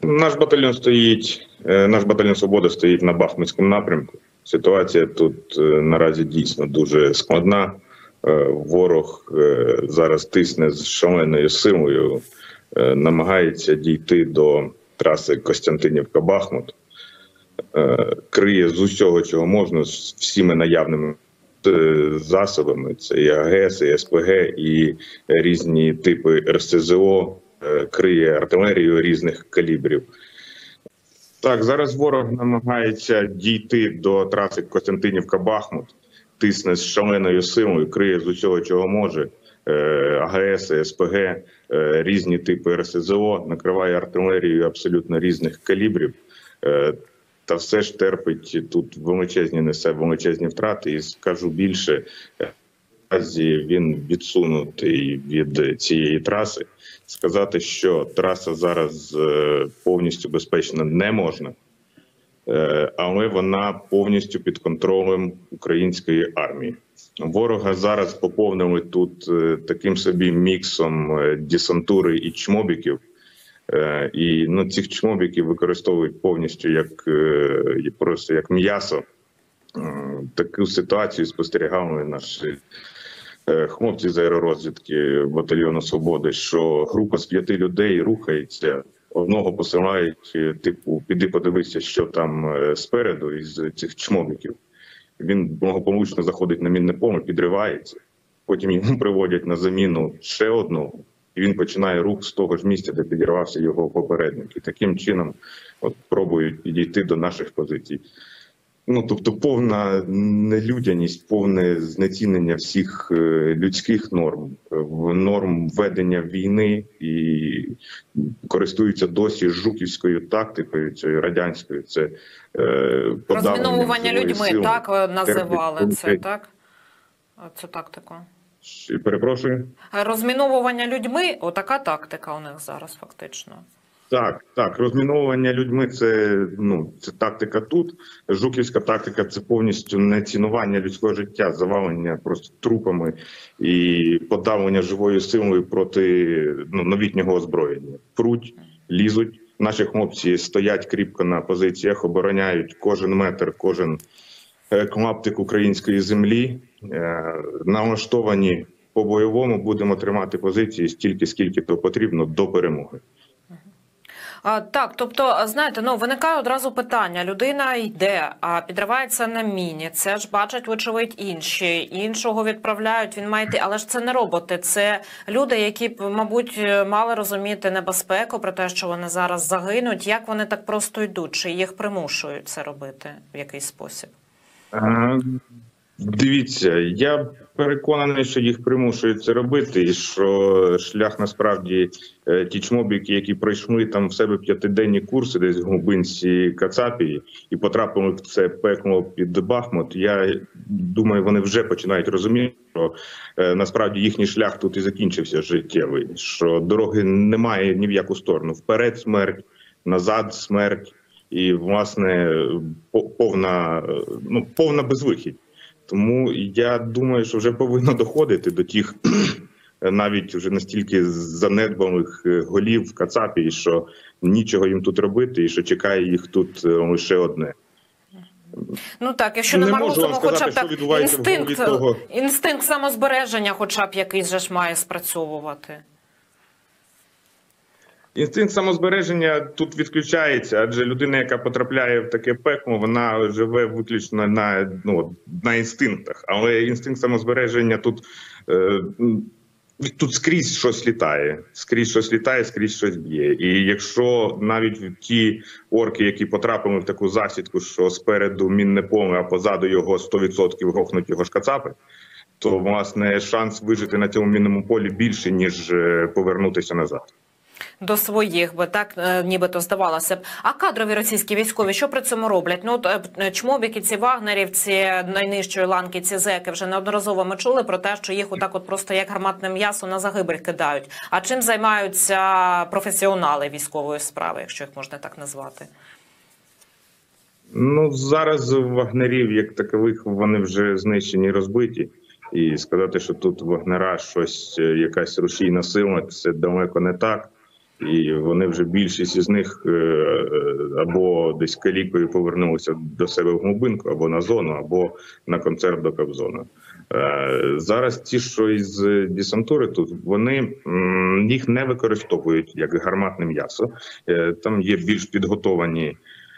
Наш батальйон «Свобода» стоїть на Бахмутському напрямку. Ситуація тут наразі дійсно дуже складна. Ворог зараз тисне з шаленою силою, намагається дійти до траси Костянтинівка-Бахмут, криє з усього, чого можна, з всіми наявними засобами. Це і АГС, і СПГ, і різні типи РСЗО, криє артилерію різних калібрів. Так, зараз ворог намагається дійти до траси Костянтинівка-Бахмут, тисне з шаленою силою, криє з усього, чого може. АГС, СПГ, різні типи РСЗО, накриває артилерією абсолютно різних калібрів. Та все ж терпить тут несе величезні втрати. І скажу більше, він відсунутий від цієї траси. Сказати, що траса зараз повністю безпечна не можна, але вона повністю під контролем української армії. Ворога зараз поповнили тут таким собі міксом десантури і чмобіків. І цих чмобіків використовують повністю просто як м'ясо. Таку ситуацію спостерігали наші хлопці з аеророзвідки батальйону «Свободи», що група з 5 людей рухається, одного посилають, типу, піди подивися, що там спереду із цих чмобіків. Він благополучно заходить на мінне поле, підривається, потім йому приводять на заміну ще одного, і він починає рух з того ж місця, де підірвався його попередник. І таким чином пробують підійти до наших позицій. Тобто повна нелюдяність, повне знецінення всіх людських норм ведення війни, і користуються досі жуківською тактикою, цією радянською. Це розміновування людьми, сили. Так називали це, так? Цю тактику. Перепрошую? Розміновування людьми, отака тактика у них зараз фактично. Так, розміновування людьми – це тактика тут. Жуківська тактика – це повністю нецінування людського життя, завалення просто трупами і подавлення живою силою проти новітнього озброєння. Пруть, лізуть. Наші хлопці стоять кріпко на позиціях, обороняють кожен метр, кожен клаптик української землі. Налаштовані по-бойовому, будемо тримати позиції стільки, скільки то потрібно до перемоги. Так, тобто, знаєте, виникає одразу питання. Людина йде, а підривається на міні. Це ж бачать, вочевидь, інші. Іншого відправляють, він має йти. Але ж це не роботи, це люди, які, мабуть, мали розуміти небезпеку про те, що вони зараз загинуть. Як вони так просто йдуть? Чи їх примушують це робити в якийсь спосіб? Дивіться, я переконаний, що їх примушують це робити, і що шлях насправді ті чмобіки, які пройшли там в себе 5-денні курси десь в глибинці Кацапії і потрапили в це пекло під Бахмут, я думаю, вони вже починають розуміти, що насправді їхній шлях тут і закінчився життєвий, що дороги немає ні в яку сторону. Вперед смерть, назад смерть і, власне, повна безвихідь. Тому я думаю, що вже повинно доходити до тих навіть вже настільки занедбаних голів в Кацапі, що нічого їм тут робити і що чекає їх тут лише одне. Так, якщо нема розуму, хоча б так інстинкт самозбереження хоча б якийсь же ж має спрацьовувати. Інстинкт самозбереження тут відключається, адже людина, яка потрапляє в таке пекло, вона живе виключно на інстинктах. Але інстинкт самозбереження тут скрізь щось літає. Скрізь щось б'є. І якщо навіть ті орки, які потрапили в таку засідку, що спереду мінне поле, а позаду його 100% грохнуть його ж кацапи, то, власне, шанс вижити на цьому мінному полі більше, ніж повернутися назад. До своїх би, так, нібито здавалося б. А кадрові російські військові, що при цьому роблять? Чмобіки, ці вагнерівці, найнижчої ланки, ці зеки, вже неодноразово ми чули про те, що їх отак просто як гарматне м'ясо на загибель кидають. А чим займаються професіонали військової справи, якщо їх можна так назвати? Зараз вагнерів, як такових, вони вже знищені і розбиті. І сказати, що тут вагнера якась рушійна сила, це далеко не так. І вони вже більшість із них або десь калікою повернулися до себе в глибинку, або на зону, або на концерт до Кобзона. Зараз ті, що із десантури тут, вони їх не використовують як гарматне м'ясо. Там є більш підготовані,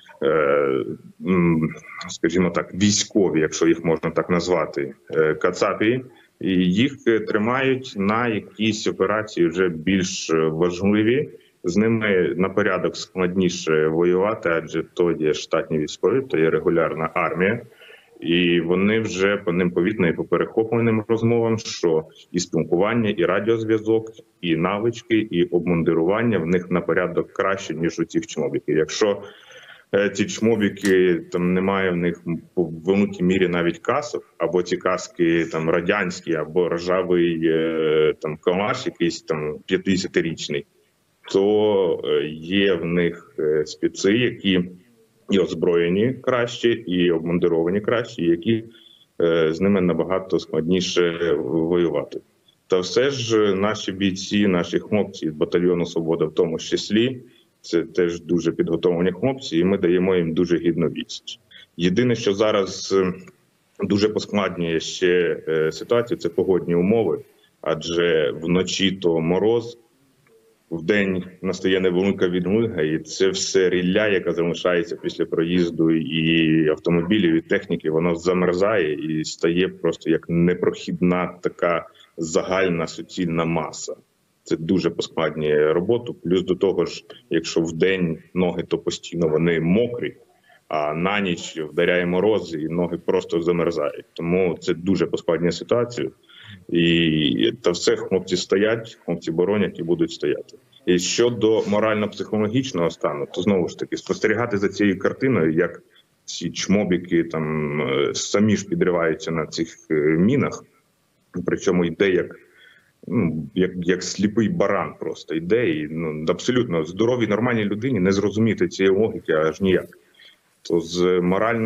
скажімо так, військові, якщо їх можна так назвати, кацапі, і їх тримають на якісь операції вже більш важливі. З ними на порядок складніше воювати, адже то є штатні військові, то є регулярна армія. І вони вже по ним повітно і по перехопленим розмовам, що і спілкування, і радіозв'язок, і навички, і обмундирування в них на порядок краще, ніж у цих чмобіків. Якщо ці чмобіки, там немає в них по великій мірі навіть касок, або ці каски там радянські, або ржавий там калаш якийсь там 50-річний, то є в них спеці, які і озброєні краще, і обмундировані краще, які з ними набагато складніше воювати. Та все ж наші бійці, наші хлопці з батальйону «Свобода» в тому числі, це теж дуже підготовлені хлопці, і ми даємо їм дуже гідну відсіч. Єдине, що зараз дуже поскладнює ще ситуацію, це погодні умови, адже вночі то мороз, вдень настає невелика відлига, і це все рілля, яка залишається після проїзду і автомобілів, і техніки, воно замерзає і стає просто як непрохідна така загальна суцільна маса. Це дуже поскладнює роботу. Плюс до того ж, якщо вдень ноги, то постійно вони мокрі, а на ніч вдаряє мороз і ноги просто замерзають. Тому це дуже поскладнює ситуацію. І та все, хлопці стоять, хлопці боронять і будуть стояти. І щодо морально-психологічного стану, то знову ж таки спостерігати за цією картиною, як ці чмобіки там самі ж підриваються на цих мінах, причому йде як сліпий баран просто йде, і абсолютно здоровій, нормальній людині не зрозуміти цієї логіки аж ніяк. То з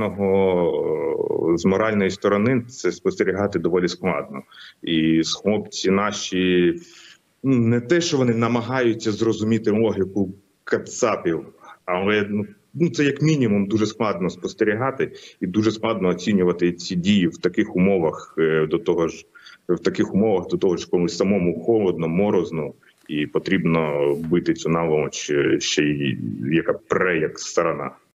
моральної сторони це спостерігати доволі складно. І хлопці наші, не те, що вони намагаються зрозуміти логіку кацапів, але це як мінімум дуже складно спостерігати і дуже складно оцінювати ці дії в таких умовах, до того ж, коли самому холодно, морозно, і потрібно бити цю наволоч ще й яка пре, як сарана.